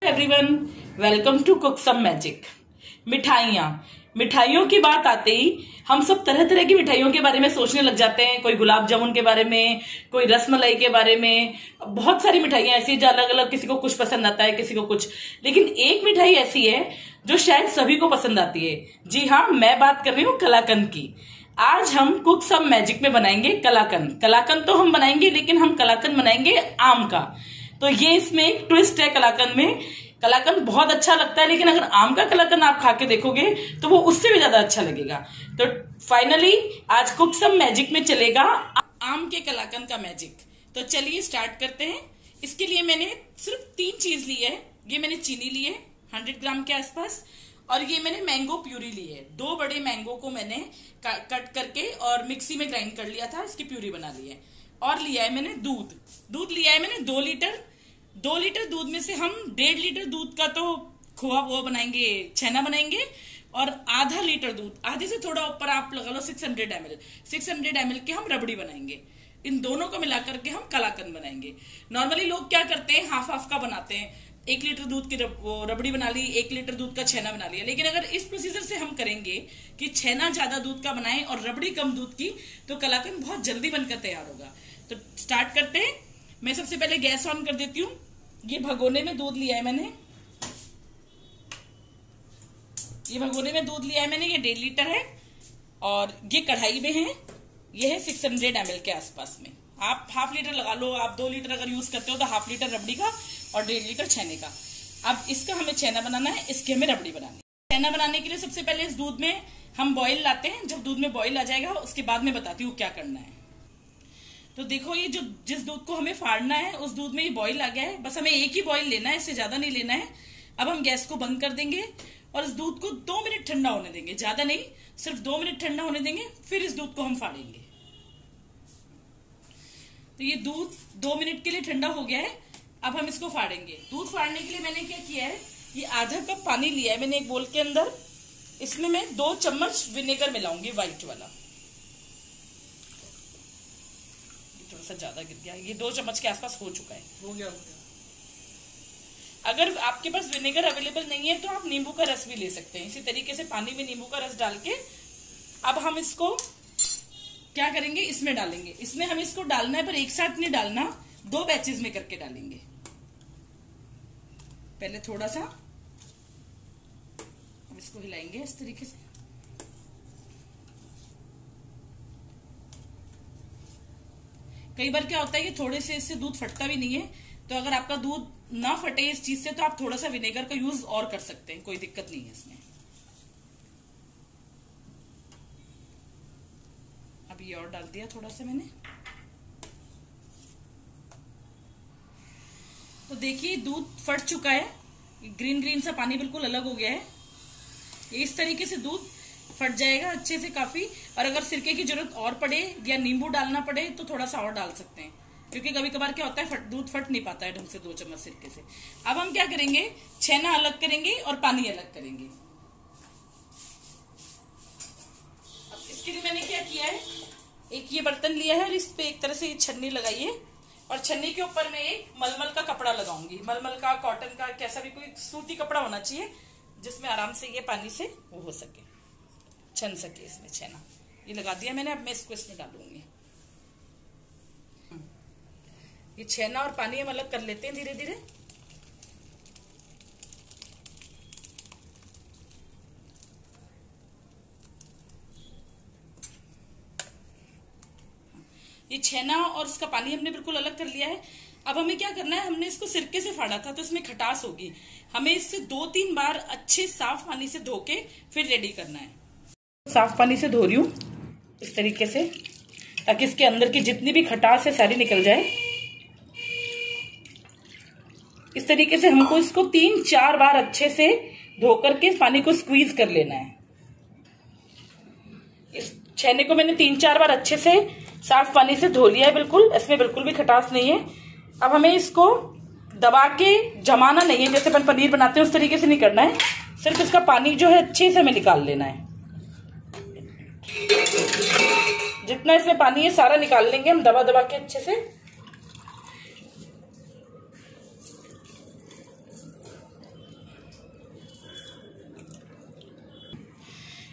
Everyone, welcome to cook some magic. मिठाइयों की बात आते ही हम सब तरह तरह की मिठाइयों के बारे में सोचने लग जाते हैं। कोई गुलाब जामुन के बारे में, कोई रसमलाई के बारे में। बहुत सारी मिठाइयां ऐसी जो अलग अलग, किसी को कुछ पसंद आता है, किसी को कुछ। लेकिन एक मिठाई ऐसी है जो शायद सभी को पसंद आती है। जी हाँ, मैं बात कर रही हूँ कलाकंद की। आज हम कुक सम मैजिक में बनाएंगे कलाकंद। कलाकंद तो हम बनाएंगे, लेकिन हम कलाकंद बनाएंगे आम का। तो ये इसमें एक ट्विस्ट है कलाकंद में। कलाकंद बहुत अच्छा लगता है, लेकिन अगर आम का कलाकंद आप खा के देखोगे तो वो उससे भी ज्यादा अच्छा लगेगा। तो फाइनली आज कुक सम मैजिक में चलेगा आम के कलाकंद का मैजिक। तो चलिए स्टार्ट करते हैं। इसके लिए मैंने सिर्फ 3 चीज ली है। ये मैंने चीनी ली है 100 ग्राम के आसपास, और ये मैंने मैंगो प्यूरी ली है। 2 बड़े मैंगो को मैंने कट करके और मिक्सी में ग्राइंड कर लिया था, इसकी प्यूरी बना ली है। और लिया है मैंने दूध लिया है मैंने 2 लीटर। 2 लीटर दूध में से हम 1.5 लीटर दूध का तो खोआ वो बनाएंगे, छेना बनाएंगे। और आधा लीटर दूध, आधे से थोड़ा ऊपर आप लगा लो 600 ml के हम रबड़ी बनाएंगे। इन दोनों को मिलाकर के हम कलाकंद बनाएंगे। नॉर्मली लोग क्या करते हैं, हाफ का बनाते हैं। 1 लीटर दूध की रबड़ी बना ली, 1 लीटर दूध का छेना बना लिया। लेकिन अगर इस प्रोसीजर से हम करेंगे कि छेना ज्यादा दूध का बनाएं और रबड़ी कम दूध की, तो कलाकंद बहुत जल्दी बनकर तैयार होगा। तो स्टार्ट करते हैं। मैं सबसे पहले गैस ऑन कर देती हूँ। ये भगोने में दूध लिया है मैंने, ये 1.5 लीटर है। और ये कढ़ाई में है, ये है 600 ml के आसपास में। आप हाफ लीटर लगा लो, आप 2 लीटर अगर यूज करते हो तो हाफ लीटर रबड़ी का और 1.5 लीटर छेने का। अब इसका हमें छेना बनाना है, इसकी हमें रबड़ी बनानी है। छेना बनाने के लिए सबसे पहले इस दूध में हम बॉईल लाते हैं। जब दूध में बॉईल आ जाएगा उसके बाद में बताती हूँ क्या करना है। तो देखो, ये जो जिस दूध को हमें फाड़ना है उस दूध में ये बॉईल आ गया है। बस हमें एक ही बॉईल लेना है, इससे ज्यादा नहीं लेना है। अब हम गैस को बंद कर देंगे और इस दूध को 2 मिनट ठंडा होने देंगे, ज्यादा नहीं, सिर्फ 2 मिनट ठंडा होने देंगे। फिर इस दूध को हम फाड़ेंगे। तो ये दूध 2 मिनट के लिए ठंडा हो गया है। अब हम इसको फाड़ेंगे। दूध फाड़ने के लिए मैंने क्या किया है, ये आधा कप पानी लिया है मैंने एक बोल के अंदर। इसमें मैं 2 चम्मच विनेगर मिलाऊंगी, व्हाइट वाला। थोड़ा सा ज्यादा गिर गया, ये 2 चम्मच के आसपास हो चुका है। हो गया। अगर आपके पास विनेगर अवेलेबल नहीं है तो आप नींबू का रस भी ले सकते हैं। इसी तरीके से पानी में नींबू का रस डाल के अब हम इसको क्या करेंगे, इसमें डालेंगे। इसमें हम इसको डालना है, पर एक साथ नहीं डालना, 2 बैचेस में करके डालेंगे। पहले थोड़ा सा हम इसको हिलाएंगे इस तरीके से। कई बार क्या होता है कि थोड़े से इससे दूध फटता भी नहीं है। तो अगर आपका दूध ना फटे इस चीज से तो आप थोड़ा सा विनेगर का यूज और कर सकते हैं, कोई दिक्कत नहीं है इसमें। अब ये और डाल दिया थोड़ा सा मैंने। तो देखिए दूध फट चुका है, ग्रीन सा पानी बिल्कुल अलग हो गया है। इस तरीके से दूध फट जाएगा अच्छे से काफी। और अगर सिरके की जरूरत और पड़े या नींबू डालना पड़े तो थोड़ा सा और डाल सकते हैं, क्योंकि कभी कभार क्या होता है दूध फट नहीं पाता है ढंग से 2 चम्मच सिरके से। अब हम क्या करेंगे, छेना अलग करेंगे और पानी अलग करेंगे। अब इसके लिए मैंने क्या किया है, एक ये बर्तन लिया है और इस पे एक तरह से छन्नी लगाई है। और छन्नी के ऊपर मैं एक मलमल का कपड़ा लगाऊंगी। मलमल का, कॉटन का, कैसा भी कोई सूती कपड़ा होना चाहिए जिसमें आराम से ये पानी से वो हो सके, छन सके इसमें छेना। ये लगा दिया मैंने। अब मैं इसको इसमें डालूंगी। ये छेना और पानी हम अलग कर लेते हैं धीरे धीरे। ये छेना और इसका पानी हमने बिल्कुल अलग कर लिया है। अब हमें क्या करना है, हमने इसको सिरके से फाड़ा था तो इसमें खटास होगी। हमें इससे 2-3 बार अच्छे साफ पानी से धो के फिर रेडी करना है। साफ पानी से धो रही हूँ इस तरीके से, ताकि इसके अंदर की जितनी भी खटास है सारी निकल जाए। इस तरीके से हमको इसको 3-4 बार अच्छे से धो करके इस पानी को स्क्वीज कर लेना है। इस छेने को मैंने 3-4 बार अच्छे से साफ पानी से धो लिया है बिल्कुल, इसमें बिल्कुल भी खटास नहीं है। अब हमें इसको दबा के जमाना नहीं है, जैसे अपन पनीर बनाते हैं उस तरीके से नहीं करना है। सिर्फ इसका पानी जो है अच्छे से हमें निकाल लेना है। जितना इसमें पानी है सारा निकाल लेंगे हम दबा दबा के अच्छे से।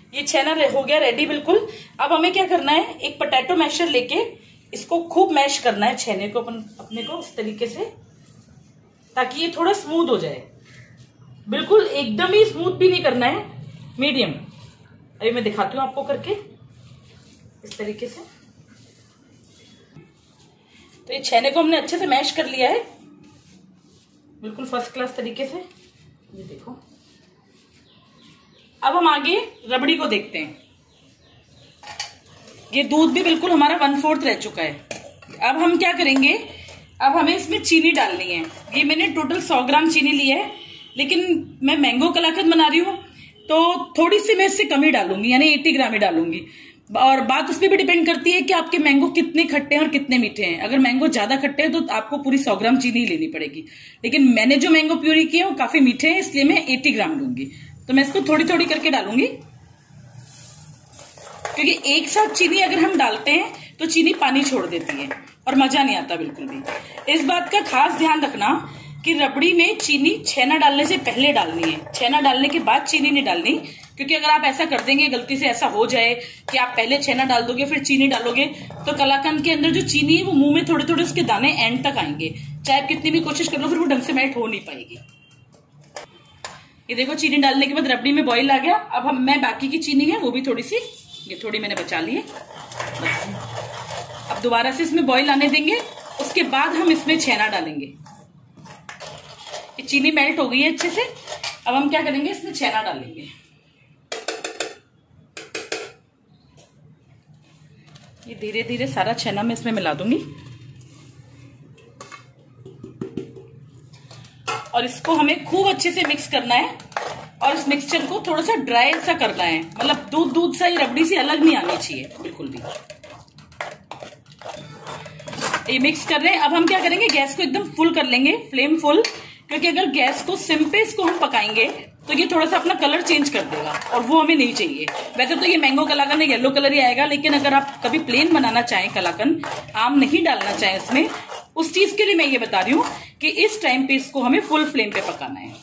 ये छेना हो गया रेडी बिल्कुल। अब हमें क्या करना है, एक पोटैटो मैशर लेके इसको खूब मैश करना है छेने को अपने को इस तरीके से, ताकि ये थोड़ा स्मूथ हो जाए। बिल्कुल एकदम ही स्मूथ भी नहीं करना है, मीडियम। अभी मैं दिखाती हूँ आपको करके इस तरीके से। तो ये छेने को हमने अच्छे से मैश कर लिया है बिल्कुल फर्स्ट क्लास तरीके से, ये देखो। अब हम आगे रबड़ी को देखते हैं। ये दूध भी बिल्कुल हमारा 1/4 रह चुका है। अब हम क्या करेंगे, अब हमें इसमें चीनी डालनी है। ये मैंने टोटल 100 ग्राम चीनी ली है, लेकिन मैं मैंगो कलाकंद बना रही हूँ तो थोड़ी सी मैं इससे कम ही डालूंगी, यानी 80 ग्राम ही डालूंगी। और बात उस पर भी डिपेंड करती है कि आपके मैंगो कितने खट्टे हैं और कितने मीठे हैं। अगर मैंगो ज्यादा खट्टे हैं तो आपको पूरी 100 ग्राम चीनी ही लेनी पड़ेगी, लेकिन मैंने जो मैंगो प्यूरी किए वो काफी मीठे हैं, इसलिए मैं 80 ग्राम लूंगी। तो मैं इसको थोड़ी थोड़ी करके डालूंगी, क्योंकि एक साथ चीनी अगर हम डालते हैं तो चीनी पानी छोड़ देती है और मजा नहीं आता बिल्कुल भी। इस बात का खास ध्यान रखना कि रबड़ी में चीनी छेना डालने से पहले डालनी है, छेना डालने के बाद चीनी नहीं डालनी। क्योंकि अगर आप ऐसा कर देंगे, गलती से ऐसा हो जाए कि आप पहले छेना डाल दोगे फिर चीनी डालोगे, तो कलाकंद के अंदर जो चीनी है वो मुंह में थोड़े थोड़े उसके दाने एंड तक आएंगे, चाहे आप कितनी भी कोशिश कर लो फिर वो ढंग से मेल्ट हो नहीं पाएगी। ये देखो चीनी डालने के बाद रबड़ी में बॉईल आ गया। अब मैं बाकी की चीनी है वो भी थोड़ी सी, ये थोड़ी मैंने बचा ली है, अब दोबारा से इसमें बॉईल आने देंगे। उसके बाद हम इसमें छेना डालेंगे। ये चीनी मेल्ट हो गई है अच्छे से। अब हम क्या करेंगे, इसमें छेना डालेंगे। ये धीरे धीरे सारा छेना मैं इसमें मिला दूंगी और इसको हमें खूब अच्छे से मिक्स करना है। और इस मिक्सचर को थोड़ा सा ड्राई सा करना है, मतलब दूध दूध सा, ही रबड़ी सी अलग नहीं आनी चाहिए बिल्कुल भी। ये मिक्स कर रहे हैं। अब हम क्या करेंगे, गैस को एकदम फुल कर लेंगे, फ्लेम फुल, क्योंकि अगर गैस को सिम पे इसको हम पकाएंगे तो ये थोड़ा सा अपना कलर चेंज कर देगा और वो हमें नहीं चाहिए। वैसे तो ये मैंगो कलाकंद येलो कलर ही आएगा, लेकिन अगर आप कभी प्लेन बनाना चाहें कलाकंद, आम नहीं डालना चाहें इसमें, उस चीज के लिए मैं ये बता रही हूँ कि इस टाइम पे इसको हमें फुल फ्लेम पे पकाना है।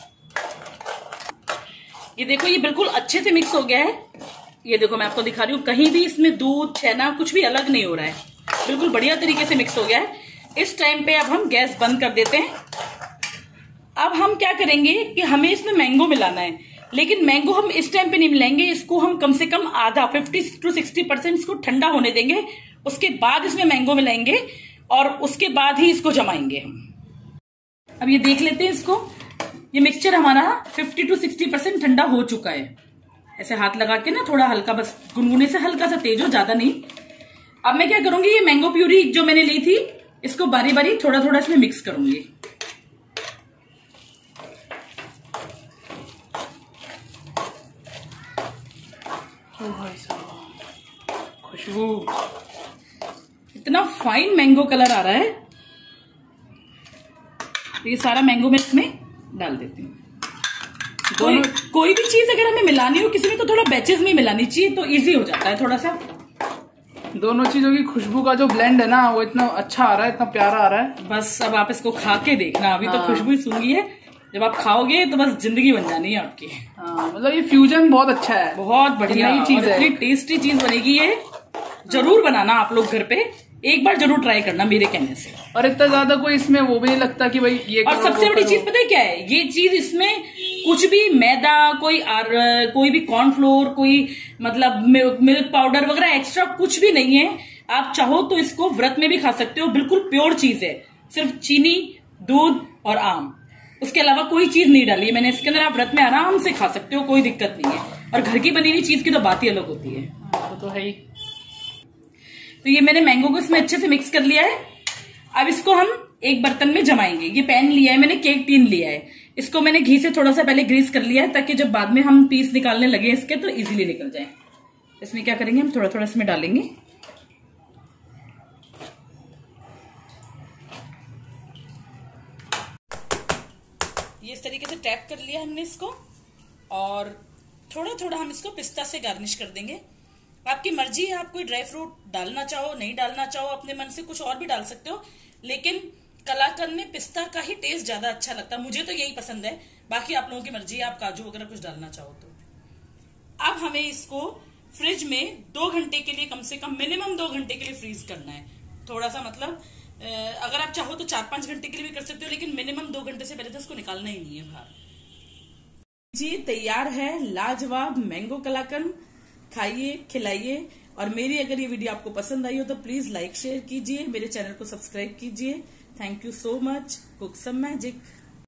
ये देखो ये बिल्कुल अच्छे से मिक्स हो गया है। ये देखो मैं आपको दिखा रही हूँ, कहीं भी इसमें दूध छेना कुछ भी अलग नहीं हो रहा है, बिल्कुल बढ़िया तरीके से मिक्स हो गया है। इस टाइम पे अब हम गैस बंद कर देते हैं। अब हम क्या करेंगे कि हमें इसमें मैंगो मिलाना है, लेकिन मैंगो हम इस टाइम पे नहीं मिलाएंगे, इसको हम कम से कम आधा 50 to 60% इसको ठंडा होने देंगे। उसके बाद इसमें मैंगो मिलाएंगे और उसके बाद ही इसको जमाएंगे हम। अब ये देख लेते हैं इसको, ये मिक्सचर हमारा 50 to 60% ठंडा हो चुका है। ऐसे हाथ लगा के ना थोड़ा हल्का, बस गुनगुने से हल्का सा तेज हो, ज्यादा नहीं। अब मैं क्या करूंगी, ये मैंगो प्यूरी जो मैंने ली थी इसको बारी बारी थोड़ा थोड़ा इसमें मिक्स करूंगी। खुशबू, इतना फाइन मैंगो कलर आ रहा है। ये सारा मैंगो मैं इसमें डाल देती हूँ। कोई भी चीज अगर हमें मिलानी हो किसी में, तो थोड़ा बैचेस में मिलानी चाहिए, तो इजी हो जाता है थोड़ा सा। दोनों चीजों की खुशबू का जो ब्लेंड है ना, वो इतना अच्छा आ रहा है, इतना प्यारा आ रहा है। बस अब आप इसको खा के देखना, अभी तो खुशबू ही सूंघी है, जब आप खाओगे तो बस जिंदगी बन जानी है आपकी। हाँ, मतलब ये फ्यूजन बहुत अच्छा है, बहुत बढ़िया चीज है, इतनी टेस्टी चीज बनेगी ये। जरूर बनाना आप लोग घर पे, एक बार जरूर ट्राई करना मेरे कहने से। और इतना ज्यादा कोई इसमें वो भी नहीं लगता कि भाई ये, और सबसे बड़ी चीज पता है क्या है, ये चीज इसमें कुछ भी मैदा, कोई भी कॉर्नफ्लोर, कोई मतलब मिल्क पाउडर वगैरह एक्स्ट्रा कुछ भी नहीं है। आप चाहो तो इसको व्रत में भी खा सकते हो, बिल्कुल प्योर चीज है, सिर्फ चीनी, दूध और आम, उसके अलावा कोई चीज नहीं डाली है मैंने इसके अंदर। आप व्रत में आराम से खा सकते हो, कोई दिक्कत नहीं है। और घर की बनी हुई चीज की तो बात ही अलग होती है। वो तो है ही। तो ये मैंने मैंगो को इसमें अच्छे से मिक्स कर लिया है। अब इसको हम एक बर्तन में जमाएंगे। ये पैन लिया है मैंने, केक टीन लिया है, इसको मैंने घी से थोड़ा सा पहले ग्रीस कर लिया है, ताकि जब बाद में हम पीस निकालने लगे इसके तो इजीली निकल जाए। इसमें क्या करेंगे, हम थोड़ा थोड़ा इसमें डालेंगे। ये इस तरीके से टैप कर लिया हमने इसको, और थोड़ा थोड़ा हम इसको पिस्ता से गार्निश कर देंगे। आपकी मर्जी है, आप कोई ड्राई फ्रूट डालना चाहो, नहीं डालना चाहो, अपने मन से कुछ और भी डाल सकते हो, लेकिन कलाकंद में पिस्ता का ही टेस्ट ज्यादा अच्छा लगता है, मुझे तो यही पसंद है। बाकी आप लोगों की मर्जी है, आप काजू वगैरह कुछ डालना चाहो तो। अब हमें इसको फ्रिज में 2 घंटे के लिए, कम से कम मिनिमम 2 घंटे के लिए फ्रीज करना है। थोड़ा सा मतलब अगर आप चाहो तो 4-5 घंटे के लिए भी कर सकते हो, लेकिन मिनिमम 2 घंटे से पहले तो इसको निकालना ही नहीं है बाहर। जी तैयार है लाजवाब मैंगो कलाकंद। खाइए, खिलाइए, और मेरी अगर ये वीडियो आपको पसंद आई हो तो प्लीज लाइक शेयर कीजिए, मेरे चैनल को सब्सक्राइब कीजिए। Thank you so much. Cook some magic.